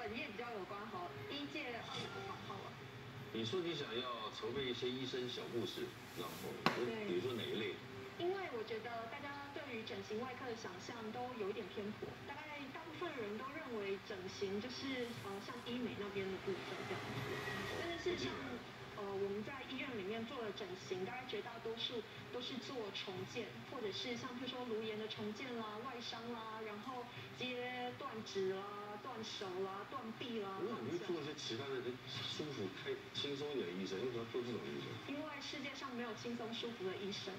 本业比较有关哈，医界2个房号啊。 你说你想要筹备一些医生小护士，然后比如说哪一类？ 因为我觉得大家对于整形外科的想象都有一点偏颇，大部分人都认为整形就是像医美那边的部分这样子，但是事实上。我们在医院里面做的整形，大概绝大多数都是做重建，或者是像譬如说颅炎的重建啦、外伤啦，然后接断指啦、断手啦、断臂啦。 为什么会做一些其他的舒服、轻松一点的医生？为什么要做这种医生？ 因为世界上没有轻松舒服的医生。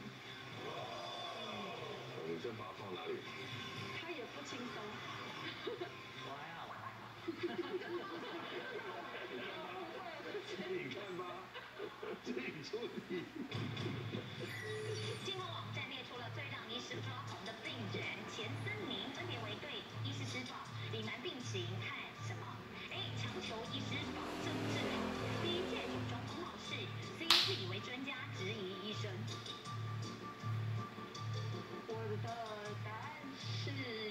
你这把它放哪里？ 他也不轻松。 我还好。 你看吧，自己处理。 健康网站列出了最让医师抓狂的病人，前3名分别为对医师施暴、隐瞒病情和什么 ？A. 强求医师保证治疗 ，B. 借酒装疯闹事 ，C. 自以为专家质疑医生。 我的答案是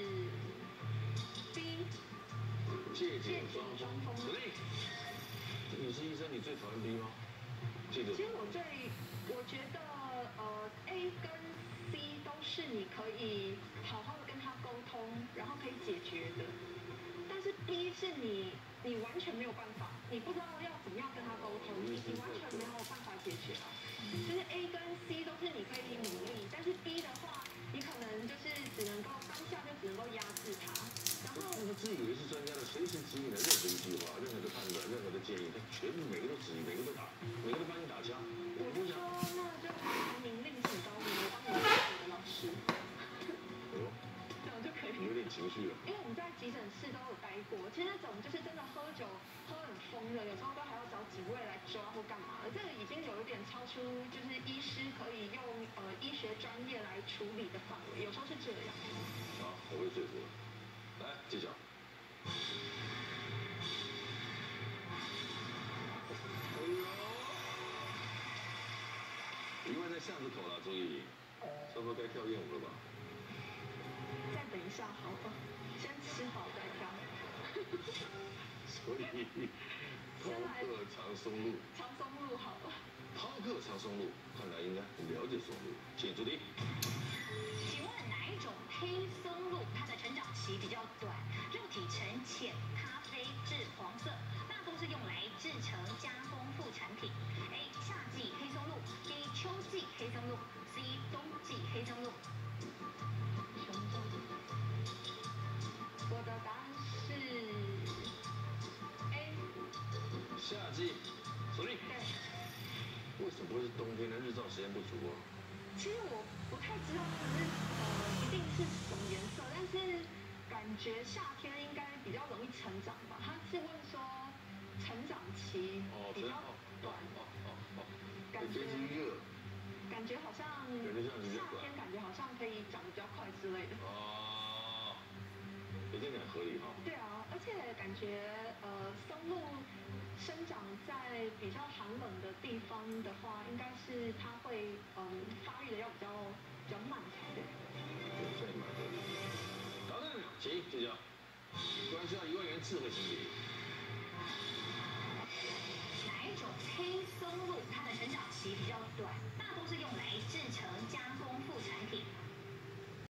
B。 借酒装疯。你是医生，你最讨厌 B 吗？ 其实我觉得A 跟 C 都是你可以好好的跟他沟通，然后可以解决的。但是 B 是你完全没有办法，你不知道要怎么样跟他沟通，你完全没有办法解决啊。就是 A 跟 C 都是你可以努力，但是 B 的话，你可能就是只能够当下就只能够压制他。然后他自以为是专家的，随时指引的任何一句话、任何的判断、任何的建议，他全部每个都指引，每个都打，每个都帮你打枪。 我就说那就麻烦您另请高明，我帮你做我的老师。这样就可以。 有点情绪了。 因为我们在急诊室都有待过，其实那种就是真的喝酒喝很疯的，有时候都还要找警卫来抓或干嘛的，这个已经有一点超出就是医师可以用医学专业来处理的范围，有时候是这样。 好，我被说服了。来，揭晓。因为在巷子口了，注意，差不多该跳艳舞了吧？ 再等一下，好吧，先吃饱再跳。 所以，饕客长松露。 长松露好了。 饕客长松露，看来应该很了解松露。请注意。 请问哪一种黑松露它的成长期比较短，肉体呈浅咖啡至黄色，大多是用来制成加工副产品 ？A. 夏季黑松露 ，B. 秋季黑松露 ，C. 冬季黑松露。 我的答案是 A。 夏季，锁定。 对。 为什么会是冬天呢？日照时间不足啊。 其实我不太知道是一定是什么颜色，但是感觉夏天应该比较容易成长吧。他是问说成长期比较短，感觉好像夏天感觉好像可以长得比较快之类的。 哦，有点合理哈。 对啊，而且感觉松露生长在比较寒冷的地方的话，应该是它会发育的要比较慢才对。 这也蛮合理的。答对了，请揭晓。关系到1万元智慧型礼。 哪一种黑松露它的成长期比较短，大多是用来制成加